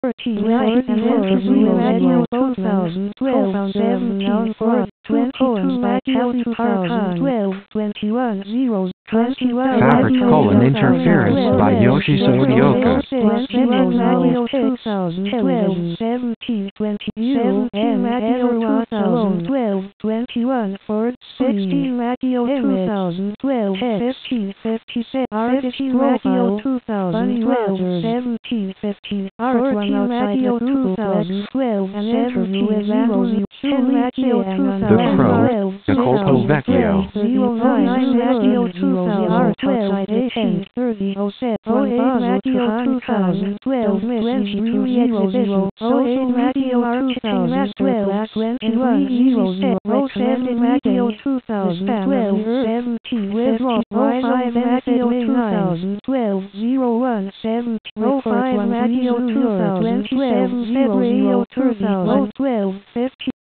Right, and Radio 2012, 17 for 22 Radio 2012, 21 zeros, 21 Fabric colon interference by Yoshi Sodioka. 21 Radio 2012, 17, 27 and Radio 2012, 21 for 16 Radio 2012, 15, 57 15 Radio 2012, 17, 15 14 Radio 2012 and interview with 0 10 Radio 2012 Nicole Vecchio 09 Radio 2012 18 30 07 08 Radio 2012 22 00 08 Radio 2012 21 00 07 Radio 2012 17 withdraw 05 Radio 2012 01 17 05 Radio 2012 27 Radio 2012